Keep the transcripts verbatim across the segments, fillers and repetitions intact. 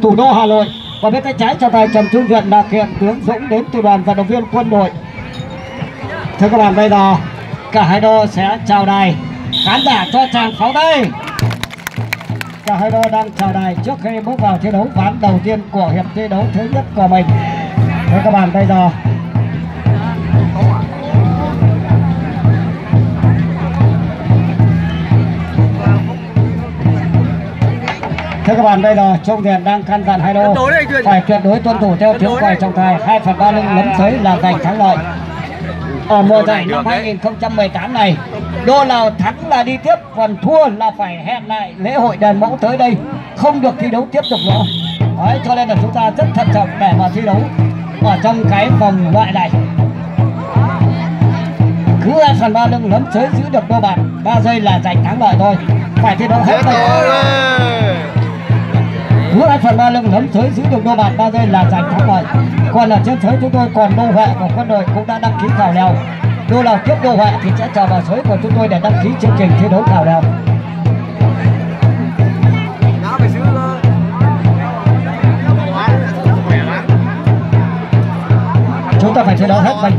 thủ đô Hà Nội. Và bên tay trái cho tay Trần Trung Viện là kiện tướng Dũng đến từ đoàn vận động viên quân đội. Thưa các bạn, bây giờ cả hai đô sẽ chào đài, khán giả cho tràng pháo tay. Cả hai đô đang chào đài trước khi bước vào thi đấu ván đầu tiên của hiệp thi đấu thứ nhất của mình. Thưa các bạn, bây giờ Thưa các bạn, bây giờ Trung Viện đang căn dặn hai đô phải tuyệt đối tuân thủ theo tiếng còi trọng tài hai phần ba lưng lấm sới là giành thắng lợi. Ở mùa giải năm hai nghìn không trăm mười tám này, đô nào thắng là đi tiếp, còn thua là phải hẹn lại lễ hội đền mẫu tới đây, không được thi đấu tiếp tục nữa. Đấy, cho nên là chúng ta rất thận trọng để mà thi đấu ở trong cái vòng loại này. Cứ hai phần ba lưng lấm sới giữ được đô bạn ba giây là giành thắng lợi thôi, phải thi đấu hết mình. Cứ hai phần ba lưng lấm sới giữ được đô bạn ba giây là giành thắng lợi. Còn ở trên sới chúng tôi còn đô Huệ của quân đội cũng đã đăng ký khảo lèo. Đô nào tiếp đô Huệ thì sẽ chờ vào sới của chúng tôi để đăng ký chương trình thi đấu khảo lèo. Chúng ta phải thi đấu hết mình.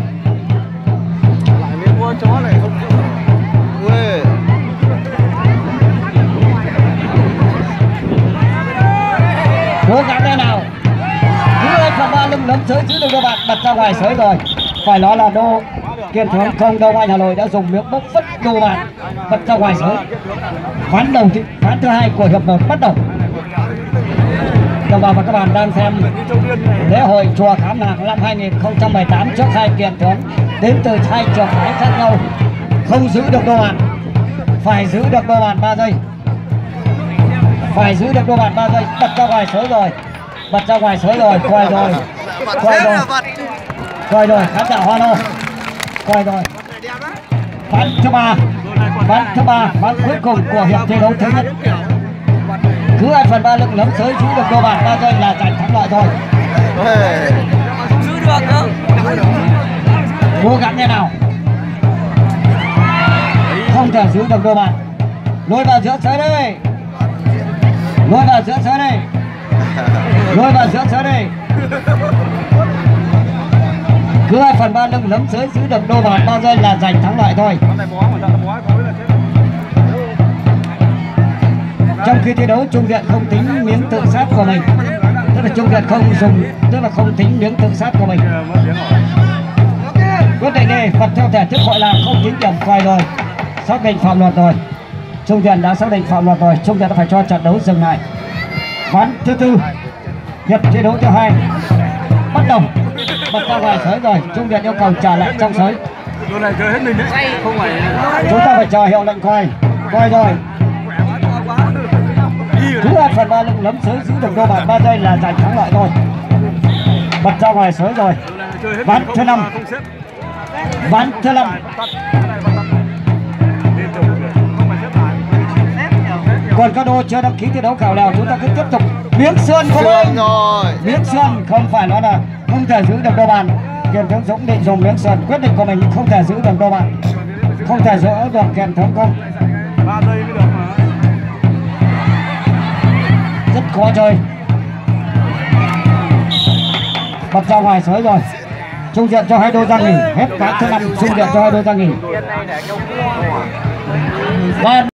Cố gắng thế nào. Cứ hai phần ba lưng lấm sới giữ được đô bạn đặt ra ngoài sới rồi. Phải nói là đô Kiên Thắng không đâu anh Hà Nội đã dùng miếng bốc vứt đô bạn bật ra ngoài sới. Ván đầu thì ván thứ hai của hiệp một bắt đầu. Đồng bào và các bạn đang xem lễ hội chùa Khám Lạc năm hai nghìn không trăm mười tám trước hai kiện tướng đến từ hai trường phái khác nhau. Không giữ được đô bạn, phải giữ được đô bạn ba giây. Phải giữ được đô bạn ba giây, bật ra ngoài sới rồi. Bật ra ngoài sới rồi, quay rồi. Quay rồi. Quay rồi, khán giả Hoa Lô. Quay rồi. Ván thứ ba. Ván thứ ba, ván cuối cùng của hiệp thi đấu thứ nhất. Cứ hai phần ba lưng lấm sới giữ được đô bạn ba giây là giành thắng lợi thôi. Giữ được đâu. Cố gắng thế nào. Không thể giữ được đô bạn. Lôi vào giữa sới đây. Lôi vào giữa sới đây. Lôi vào giữa sới đây. Cứ hai phần ba lưng lấm sới giữ được đô bạn ba giây là giành thắng lợi thôi. Trong khi thi đấu, Trung Viện không tính miếng tự sát của mình, tức là Trung Viện không dùng, tức là không tính miếng tự sát của mình. Quyết định đi, vật theo thể thức gọi là không tính điểm. Quay rồi, xác định phạm luật rồi. Trung Viện đã xác định phạm luật rồi, Trung Viện đã phải cho trận đấu dừng lại. Ván thứ tư, hiệp thi đấu thứ hai bắt đầu. Bật ra ngoài sới rồi, Trung Viện yêu cầu trả lại trong sới. Chúng ta phải chờ hiệu lệnh quay. Quay rồi. Cứ hai phần ba lưng lấm sới giữ được đô bạn ba giây là giành thắng lợi thôi. Bật ra ngoài sới rồi. Ván thứ năm. Ván thứ năm. Còn các đô chưa đăng ký thi đấu khảo lèo, chúng ta cứ tiếp tục. Miếng sơn không ơi. Miếng sơn không phải nói là không thể giữ được đô bạn. Kiên Thắng Dũng định dùng miếng sơn, quyết định của mình không thể giữ được đô bạn. Không thể giữ được Kiên Thắng không. Rất khó chơi. Bật ra ngoài sới rồi. Trung Viện cho hai đôi ra nghỉ. Hết ván thứ năm, Trung Viện cho hai đôi ra nghỉ.